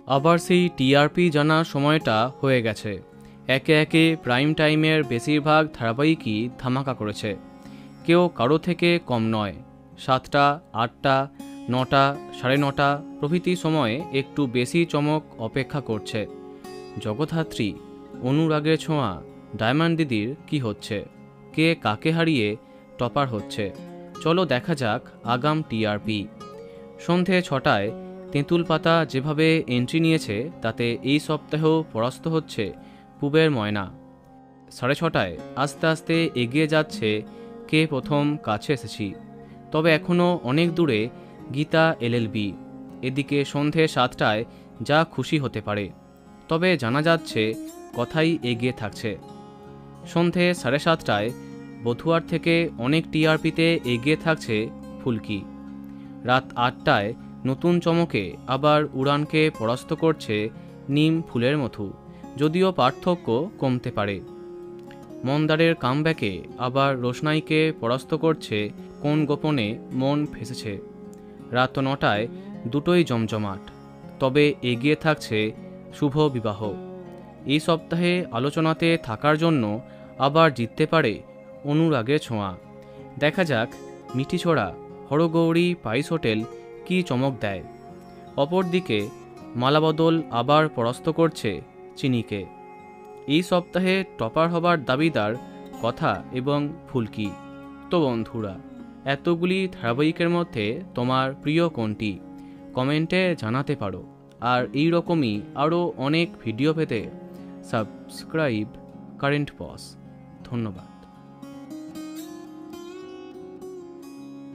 আবার সেই টিআরপি জানার সময়টা হয়ে গেছে। একে একে প্রাইম টাইমের বেশিরভাগ ধারাবাহিকই ধামাকা করেছে, কেউ কারো থেকে কম নয়। 7টা, 8টা, 9টা, 9:30 প্রভৃতি সময়ে একটু বেশি চমক অপেক্ষা করছে। জগদ্ধাত্রী, অনুরাগের ছোঁয়া, ডায়মন্ড দিদির কি হচ্ছে, কে কাকে হারিয়ে টপার হচ্ছে, চলো দেখা যাক আগাম টিআরপি। সন্ধে 6টায় তেঁতুল পাতা যেভাবে এন্ট্রি নিয়েছে তাতে এই সপ্তাহেও পরাস্ত হচ্ছে পূবের ময়না। 6:30টায় আস্তে আস্তে এগিয়ে যাচ্ছে কে প্রথম কাছে এসেছি, তবে এখনও অনেক দূরে গীতা এলএলবি। এদিকে সন্ধে 7টায় যা খুশি হতে পারে, তবে জানা যাচ্ছে কথাই এগিয়ে থাকছে। সন্ধে 7:30টায় বথুয়ার থেকে অনেক টিআরপিতে এগিয়ে থাকছে ফুলকি। রাত 8টায় নতুন চমকে আবার উড়ানকে পরাস্ত করছে নিম ফুলের মধু, যদিও পার্থক্য কমতে পারে। মন্দারের কামব্যাকে আবার রোশনাইকে পরাস্ত করছে কোন গোপনে মন ফেসেছে। রাত 9টায় দুটোই জমজমাট, তবে এগিয়ে থাকছে শুভ বিবাহ। এই সপ্তাহে আলোচনাতে থাকার জন্য আবার জিততে পারে অনুরাগের ছোঁয়া। দেখা যাক মিঠিছোড়া হরগৌরী পাইস হোটেল কি চমক দেয়। অপরদিকে মালাবদল আবার পরাস্ত করছে চিনিকে। এই সপ্তাহে টপার হবার দাবিদার কথা এবং ফুলকি। তো বন্ধুরা, এতগুলি ধারাবাহিকের মধ্যে তোমার প্রিয় কোনটি কমেন্টে জানাতে পারো। আর এই রকমই আরও অনেক ভিডিও পেতে সাবস্ক্রাইব কারেন্ট পজ। ধন্যবাদ।